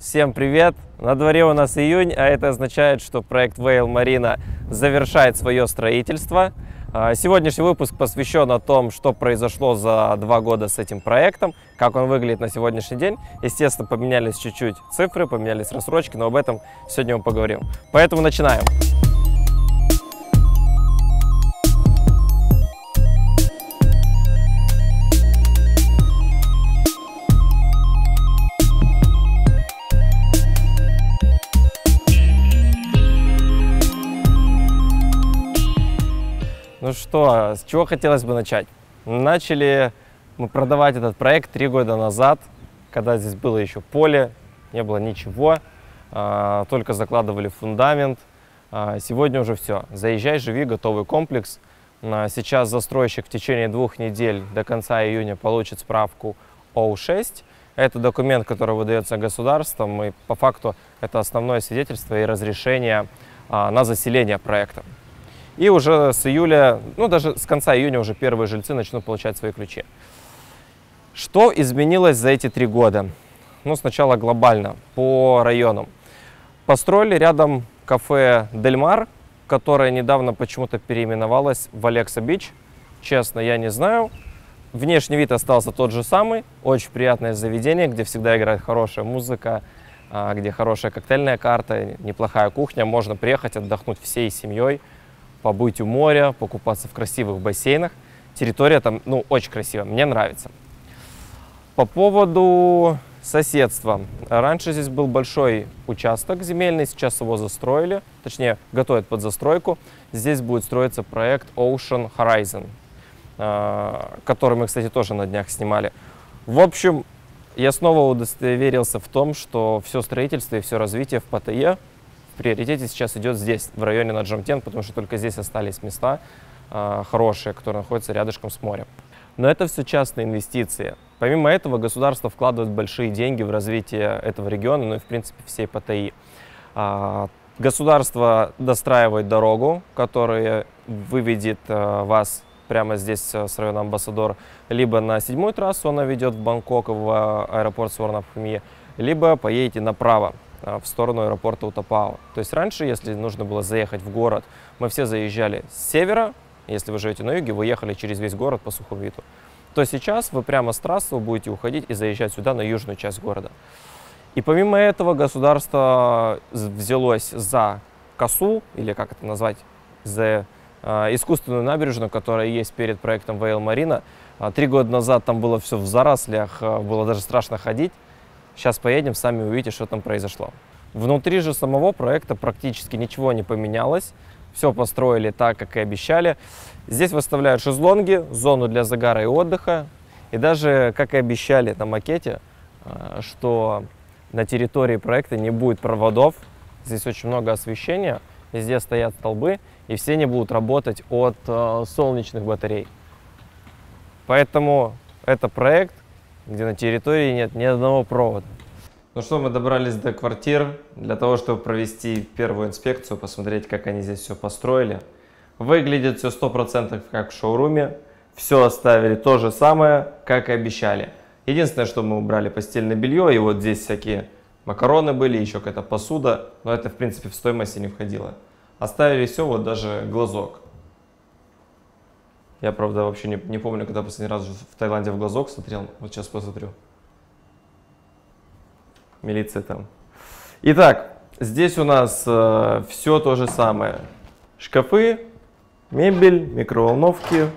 Всем привет! На дворе у нас июнь, а это означает, что проект Вейл Марина завершает свое строительство. Сегодняшний выпуск посвящен о том, что произошло за 2 года с этим проектом, как он выглядит на сегодняшний день. Естественно, поменялись чуть-чуть цифры, поменялись рассрочки, но об этом сегодня мы поговорим. Поэтому начинаем. Ну что, с чего хотелось бы начать? Начали мы продавать этот проект 3 года назад, когда здесь было еще поле, не было ничего, только закладывали фундамент. Сегодня уже все. Заезжай, живи, готовый комплекс. Сейчас застройщик в течение 2 недель до конца июня получит справку О6. Это документ, который выдается государством, и по факту это основное свидетельство и разрешение на заселение проекта. И уже с июля, ну даже с конца июня уже первые жильцы начнут получать свои ключи. Что изменилось за эти 3 года? Ну, сначала глобально, по районам. Построили рядом кафе Дель Мар, которое недавно почему-то переименовалось в Алекса Бич. Честно, я не знаю. Внешний вид остался тот же самый. Очень приятное заведение, где всегда играет хорошая музыка, где хорошая коктейльная карта, неплохая кухня. Можно приехать отдохнуть всей семьей, побыть у моря, покупаться в красивых бассейнах. Территория там, ну, очень красивая, мне нравится. По поводу соседства. Раньше здесь был большой участок земельный, сейчас его застроили, точнее, готовят под застройку. Здесь будет строиться проект Ocean Horizon, который мы, кстати, тоже на днях снимали. В общем, я снова удостоверился в том, что все строительство и все развитие в ПТЕ в приоритете сейчас идет здесь, в районе Наджамтен, потому что только здесь остались места хорошие, которые находятся рядышком с морем. Но это все частные инвестиции. Помимо этого, государство вкладывает большие деньги в развитие этого региона, ну и, в принципе, всей ПТИ. Государство достраивает дорогу, которая выведет вас прямо здесь с района Амбассадор, либо на 7-ю трассу, она ведет в Бангкок, в аэропорт Суворнабхуми, либо поедете направо в сторону аэропорта Утапао. То есть раньше, если нужно было заехать в город, мы все заезжали с севера. Если вы живете на юге, вы ехали через весь город по Сухумвиту. То сейчас вы прямо с трассы будете уходить и заезжать сюда, на южную часть города. И помимо этого государство взялось за косу, или как это назвать, за искусственную набережную, которая есть перед проектом Вейл Марина. 3 года назад там было все в зарослях, было даже страшно ходить. Сейчас поедем, сами увидите, что там произошло. Внутри же самого проекта практически ничего не поменялось. Все построили так, как и обещали. Здесь выставляют шезлонги, зону для загара и отдыха. И даже, как и обещали на макете, что на территории проекта не будет проводов. Здесь очень много освещения, везде стоят столбы, и все они будут работать от солнечных батарей. Поэтому это проект, где на территории нет ни одного провода. Ну что, мы добрались до квартир для того, чтобы провести первую инспекцию, посмотреть, как они здесь все построили. Выглядит все 100% как в шоуруме. Все оставили то же самое, как и обещали. Единственное, что мы убрали постельное белье, и вот здесь всякие макароны были, еще какая-то посуда, но это, в принципе, в стоимость не входило. Оставили все, вот даже глазок. Я, правда, вообще не помню, когда последний раз в Таиланде в глазок смотрел. Вот сейчас посмотрю. Милиция там. Итак, здесь у нас все то же самое. Шкафы, мебель, микроволновки.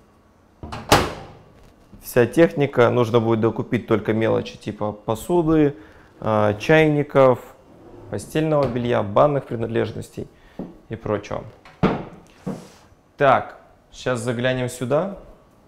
Вся техника. Нужно будет докупить только мелочи типа посуды, чайников, постельного белья, банных принадлежностей и прочего. Так. Сейчас заглянем сюда.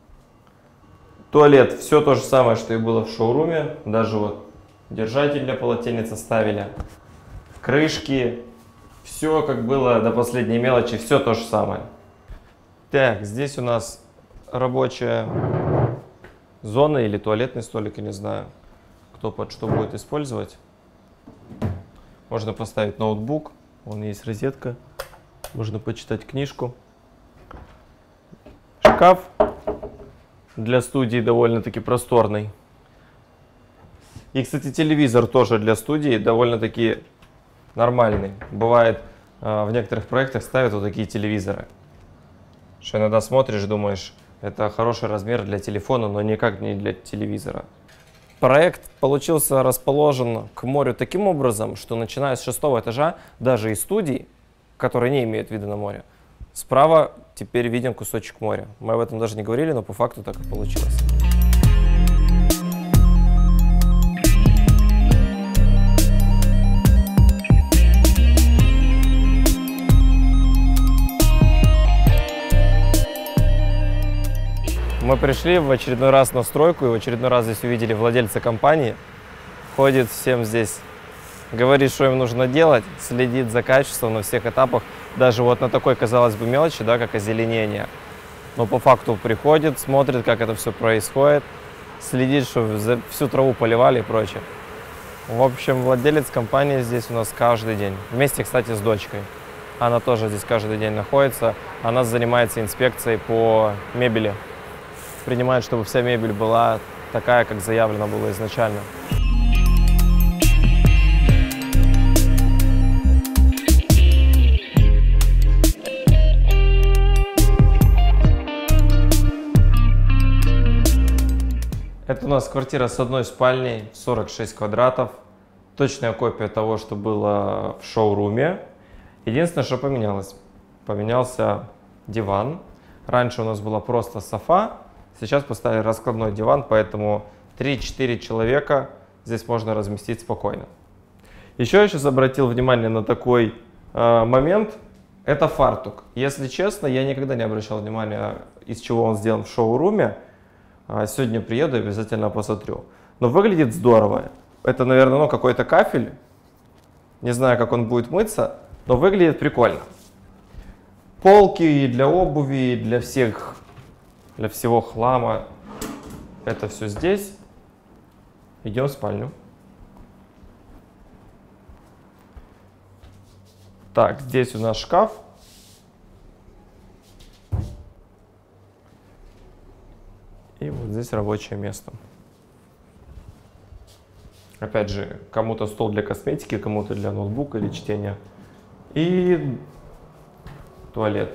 Туалет все то же самое, что и было в шоуруме. Даже вот держатель для полотенец оставили. Крышки. Все как было до последней мелочи. Все то же самое. Так, здесь у нас рабочая зона или туалетный столик, я не знаю, кто под что будет использовать. Можно поставить ноутбук. Вон есть розетка. Можно почитать книжку. Шкаф для студии довольно-таки просторный. И, кстати, телевизор тоже для студии довольно-таки нормальный. Бывает, в некоторых проектах ставят вот такие телевизоры. Что иногда смотришь, думаешь, это хороший размер для телефона, но никак не для телевизора. Проект получился расположен к морю таким образом, что начиная с 6-го этажа, даже из студий, которые не имеют вида на море, справа теперь виден кусочек моря. Мы об этом даже не говорили, но по факту так и получилось. Мы пришли в очередной раз на стройку, и в очередной раз здесь увидели владельца компании. Ходит всем здесь, говорит, что им нужно делать, следит за качеством на всех этапах. Даже вот на такой, казалось бы, мелочи, да, как озеленение. Но по факту приходит, смотрит, как это все происходит, следит, что всю траву поливали и прочее. В общем, владелец компании здесь у нас каждый день. Вместе, кстати, с дочкой. Она тоже здесь каждый день находится. Она занимается инспекцией по мебели. Принимает, чтобы вся мебель была такая, как заявлено было изначально. Это у нас квартира с одной спальней, 46 квадратов. Точная копия того, что было в шоуруме. Единственное, что поменялось. Поменялся диван. Раньше у нас была просто софа. Сейчас поставили раскладной диван, поэтому 3-4 человека здесь можно разместить спокойно. Еще я сейчас обратил внимание на такой момент. Это фартук. Если честно, я никогда не обращал внимания, из чего он сделан в шоуруме. Сегодня приеду и обязательно посмотрю. Но выглядит здорово. Это, наверное, какой-то кафель. Не знаю, как он будет мыться, но выглядит прикольно. Полки для обуви, для всего хлама. Это все здесь. Идем в спальню. Так, здесь у нас шкаф. И вот здесь рабочее место. Опять же, кому-то стол для косметики, кому-то для ноутбука или чтения. И туалет.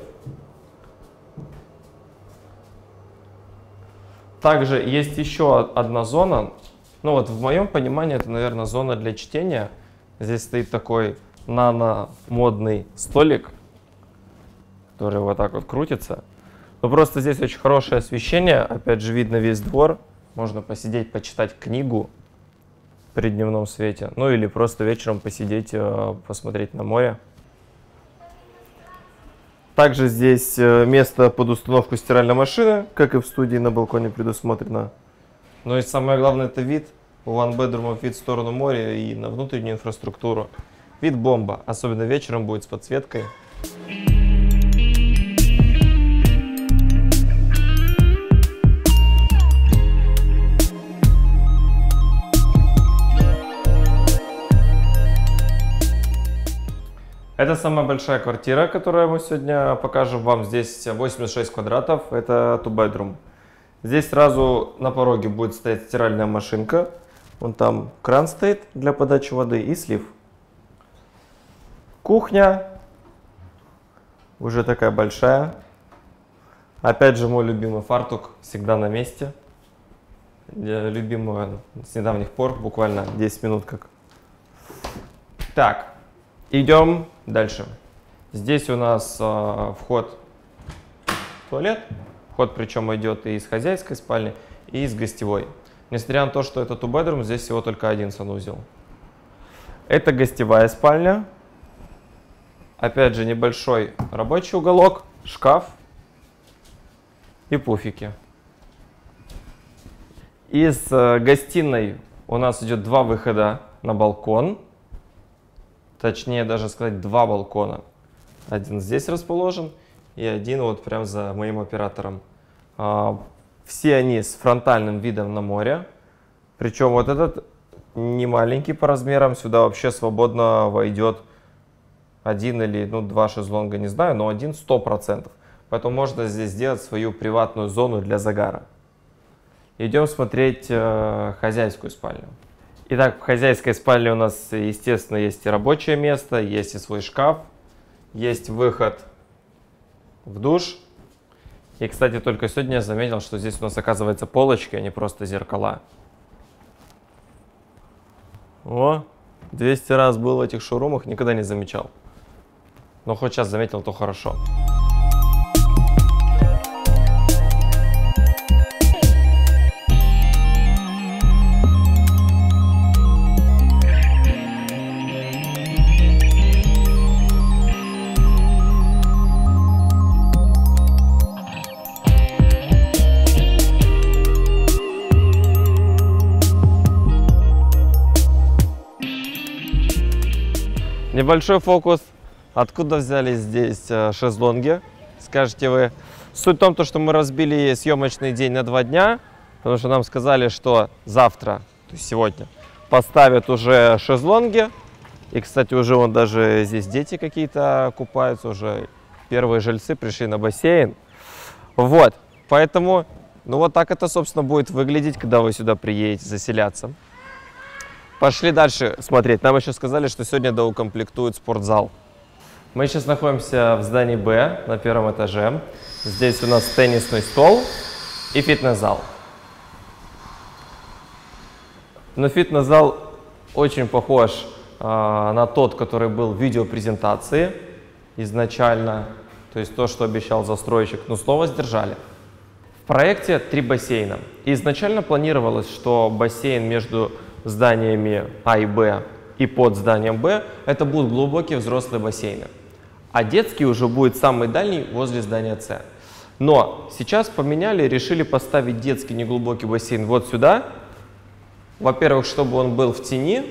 Также есть еще одна зона. Ну вот в моем понимании это, наверное, зона для чтения. Здесь стоит такой нано-модный столик, который вот так вот крутится. Но просто здесь очень хорошее освещение. Опять же, видно весь двор. Можно посидеть, почитать книгу при дневном свете. Ну или просто вечером посидеть, посмотреть на море. Также здесь место под установку стиральной машины, как и в студии на балконе предусмотрено. Но и самое главное, это вид. У One Bedroom вид в сторону моря и на внутреннюю инфраструктуру. Вид бомба, особенно вечером будет с подсветкой. Это самая большая квартира, которую мы сегодня покажем вам. Здесь 86 квадратов, это two bedroom. Здесь сразу на пороге будет стоять стиральная машинка. Вон там кран стоит для подачи воды и слив. Кухня уже такая большая. Опять же, мой любимый фартук всегда на месте. Любимый с недавних пор, буквально 10 минут как. Так. Идем дальше. Здесь у нас вход в туалет. Вход причем идет и из хозяйской спальни, и из гостевой. Несмотря на то, что это two bedroom, здесь всего только один санузел. Это гостевая спальня. Опять же, небольшой рабочий уголок, шкаф и пуфики. Из гостиной у нас идет два выхода на балкон. Точнее, даже сказать, два балкона. Один здесь расположен и один вот прям за моим оператором. Все они с фронтальным видом на море. Причем вот этот не маленький по размерам. Сюда вообще свободно войдет один или два шезлонга, не знаю, но один 100%. Поэтому можно здесь сделать свою приватную зону для загара. Идем смотреть хозяйскую спальню. Итак, в хозяйской спальне у нас, естественно, есть и рабочее место, есть и свой шкаф, есть выход в душ. И, кстати, только сегодня я заметил, что здесь у нас, оказывается, полочки, а не просто зеркала. О, 200 раз был в этих шоурумах, никогда не замечал. Но хоть сейчас заметил, то хорошо. Небольшой фокус. Откуда взялись здесь шезлонги? Скажете вы. Суть в том, что мы разбили съемочный день на 2 дня, потому что нам сказали, что завтра, то есть сегодня, поставят уже шезлонги. И, кстати, уже вон даже здесь дети какие-то купаются, уже первые жильцы пришли на бассейн. Вот, поэтому, ну вот так это, собственно, будет выглядеть, когда вы сюда приедете заселяться. Пошли дальше смотреть. Нам еще сказали, что сегодня доукомплектуют спортзал. Мы сейчас находимся в здании Б на 1-м этаже. Здесь у нас теннисный стол и фитнес-зал. Но фитнес-зал очень похож на тот, который был в видеопрезентации изначально. То есть то, что обещал застройщик, но слово сдержали. В проекте 3 бассейна. И изначально планировалось, что бассейн между зданиями А и Б и под зданием Б это будут глубокие взрослые бассейны. А детский уже будет самый дальний возле здания С. Но сейчас поменяли, решили поставить детский неглубокий бассейн вот сюда. Во-первых, чтобы он был в тени.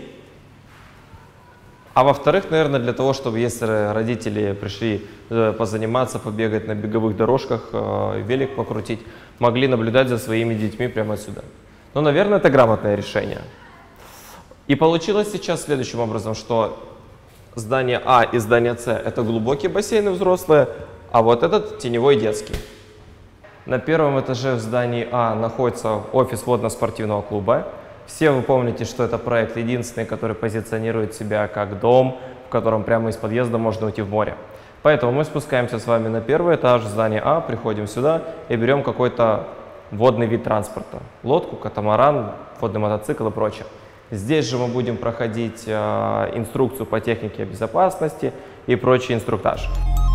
А во-вторых, наверное, для того, чтобы если родители пришли позаниматься, побегать на беговых дорожках, велик покрутить, могли наблюдать за своими детьми прямо отсюда. Но, наверное, это грамотное решение. И получилось сейчас следующим образом, что здание А и здание С это глубокие бассейны взрослые, а вот этот теневой детский. На 1-м этаже в здании А находится офис водно-спортивного клуба. Все вы помните, что это проект единственный, который позиционирует себя как дом, в котором прямо из подъезда можно уйти в море. Поэтому мы спускаемся с вами на 1-й этаж здания А, приходим сюда и берем какой-то водный вид транспорта. Лодку, катамаран, водный мотоцикл и прочее. Здесь же мы будем проходить инструкцию по технике безопасности и прочий инструктаж.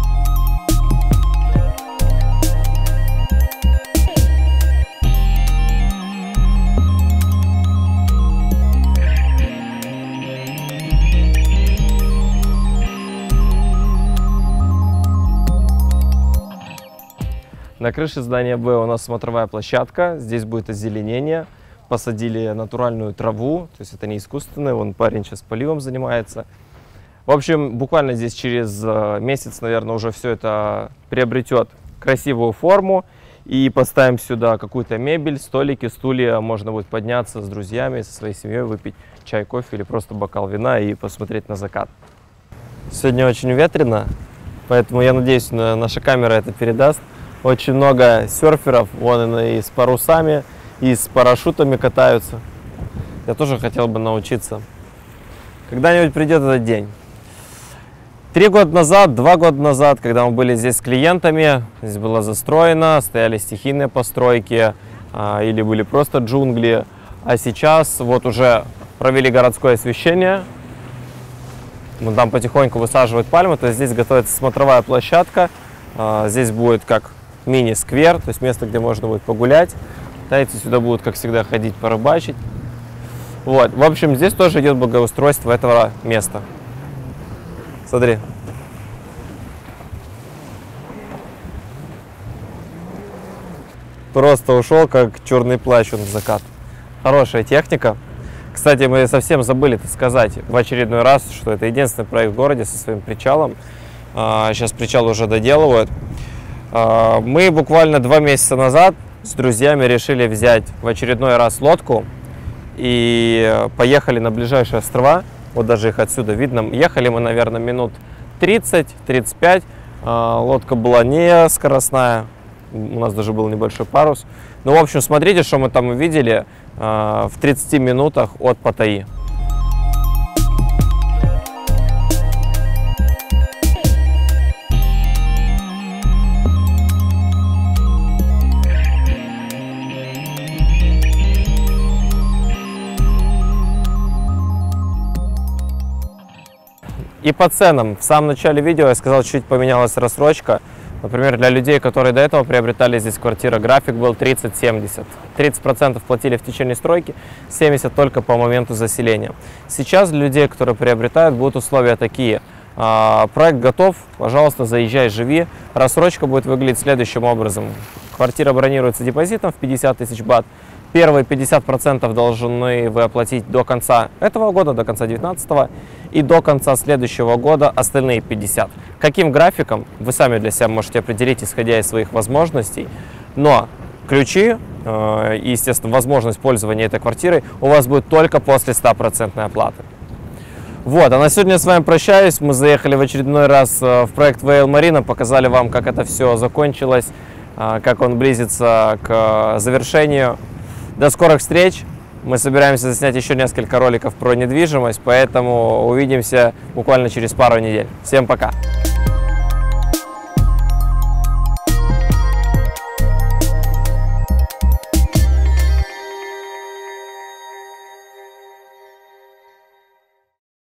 На крыше здания Б у нас смотровая площадка, здесь будет озеленение. Посадили натуральную траву, то есть это не искусственное, вон парень сейчас поливом занимается. В общем, буквально здесь через месяц, наверное, уже все это приобретет красивую форму. И поставим сюда какую-то мебель, столики, стулья, можно будет подняться с друзьями, со своей семьей, выпить чай, кофе или просто бокал вина и посмотреть на закат. Сегодня очень ветрено, поэтому я надеюсь, наша камера это передаст. Очень много серферов, вон и с парусами, и с парашютами катаются. Я тоже хотел бы научиться. Когда-нибудь придет этот день. 3 года назад, 2 года назад, когда мы были здесь с клиентами, здесь было застроено, стояли стихийные постройки или были просто джунгли. А сейчас вот уже провели городское освещение. Мы там потихоньку высаживают пальмы, то есть здесь готовится смотровая площадка. Здесь будет как мини-сквер, то есть место, где можно будет погулять. Тайцы сюда будут, как всегда, ходить порыбачить. Вот. В общем, здесь тоже идет благоустройство этого места. Смотри. Просто ушел, как черный плащ он в закат. Хорошая техника. Кстати, мы совсем забыли сказать в очередной раз, что это единственный проект в городе со своим причалом. Сейчас причал уже доделывают. Мы буквально 2 месяца назад с друзьями решили взять в очередной раз лодку и поехали на ближайшие острова. Вот даже их отсюда видно. Ехали мы, наверное, минут 30-35. Лодка была не скоростная. У нас даже был небольшой парус. Ну, в общем, смотрите, что мы там увидели. в 30 минутах от Паттайи. И по ценам. В самом начале видео я сказал, чуть поменялась рассрочка. Например, для людей, которые до этого приобретали здесь квартиру, график был 30-70. 30% платили в течение стройки, 70% только по моменту заселения. Сейчас для людей, которые приобретают, будут условия такие. Проект готов, пожалуйста, заезжай, живи. Рассрочка будет выглядеть следующим образом. Квартира бронируется депозитом в 50 тысяч бат. Первые 50% должны вы оплатить до конца этого года, до конца 2019, и до конца следующего года остальные 50%. Каким графиком, вы сами для себя можете определить, исходя из своих возможностей, но ключи и, естественно, возможность пользования этой квартирой у вас будет только после 100% оплаты. Вот, а на сегодня я с вами прощаюсь. Мы заехали в очередной раз в проект Вейл Марина, показали вам, как это все закончилось, как он близится к завершению. До скорых встреч! Мы собираемся заснять еще несколько роликов про недвижимость, поэтому увидимся буквально через пару недель. Всем пока!